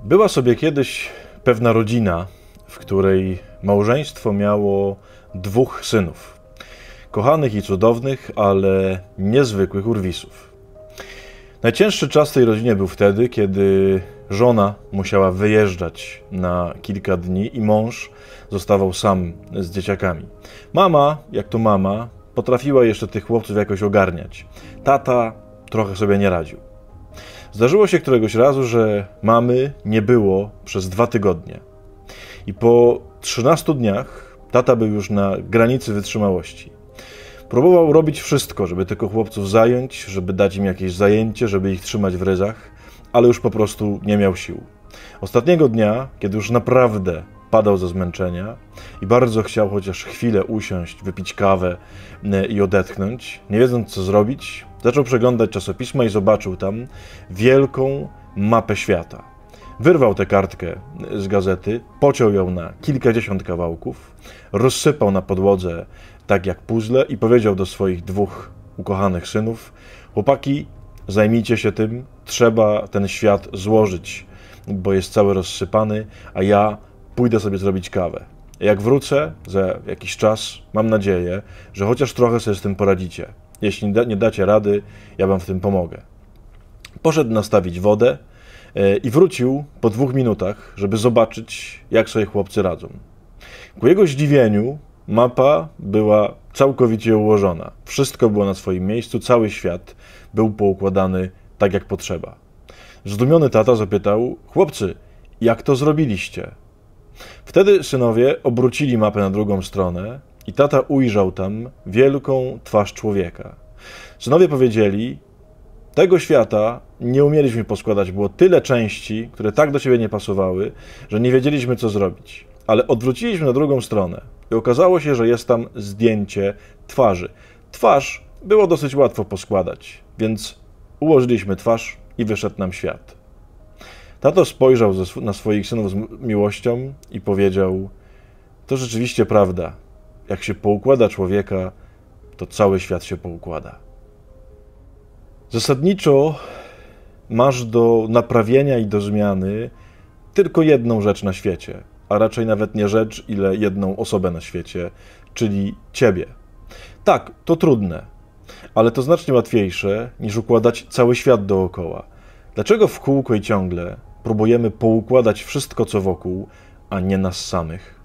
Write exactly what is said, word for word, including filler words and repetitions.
Była sobie kiedyś pewna rodzina, w której małżeństwo miało dwóch synów. Kochanych i cudownych, ale niezwykłych urwisów. Najcięższy czas w tej rodzinie był wtedy, kiedy żona musiała wyjeżdżać na kilka dni i mąż zostawał sam z dzieciakami. Mama, jak to mama, potrafiła jeszcze tych chłopców jakoś ogarniać. Tata trochę sobie nie radził. Zdarzyło się któregoś razu, że mamy nie było przez dwa tygodnie. I po trzynastu dniach tata był już na granicy wytrzymałości. Próbował robić wszystko, żeby tylko chłopców zająć, żeby dać im jakieś zajęcie, żeby ich trzymać w ryzach, ale już po prostu nie miał sił. Ostatniego dnia, kiedy już naprawdę padał ze zmęczenia i bardzo chciał chociaż chwilę usiąść, wypić kawę i odetchnąć, nie wiedząc co zrobić, zaczął przeglądać czasopisma i zobaczył tam wielką mapę świata. Wyrwał tę kartkę z gazety, pociął ją na kilkadziesiąt kawałków, rozsypał na podłodze tak jak puzzle i powiedział do swoich dwóch ukochanych synów: chłopaki, zajmijcie się tym, trzeba ten świat złożyć, bo jest cały rozsypany, a ja pójdę sobie zrobić kawę. Jak wrócę za jakiś czas, mam nadzieję, że chociaż trochę sobie z tym poradzicie. Jeśli nie dacie rady, ja wam w tym pomogę. Poszedł nastawić wodę i wrócił po dwóch minutach, żeby zobaczyć, jak sobie chłopcy radzą. Ku jego zdziwieniu mapa była całkowicie ułożona. Wszystko było na swoim miejscu, cały świat był poukładany tak, jak potrzeba. Zdumiony tata zapytał: chłopcy, jak to zrobiliście? Wtedy synowie obrócili mapę na drugą stronę i tata ujrzał tam wielką twarz człowieka. Synowie powiedzieli: tego świata nie umieliśmy poskładać, było tyle części, które tak do siebie nie pasowały, że nie wiedzieliśmy co zrobić. Ale odwróciliśmy na drugą stronę i okazało się, że jest tam zdjęcie twarzy. Twarz było dosyć łatwo poskładać, więc ułożyliśmy twarz i wyszedł nam świat. Tato spojrzał na swoich synów z miłością i powiedział: to rzeczywiście prawda. Jak się poukłada człowieka, to cały świat się poukłada. Zasadniczo masz do naprawienia i do zmiany tylko jedną rzecz na świecie, a raczej nawet nie rzecz, ile jedną osobę na świecie, czyli ciebie. Tak, to trudne, ale to znacznie łatwiejsze niż układać cały świat dookoła. Dlaczego w kółko i ciągle próbujemy poukładać wszystko, co wokół, a nie nas samych?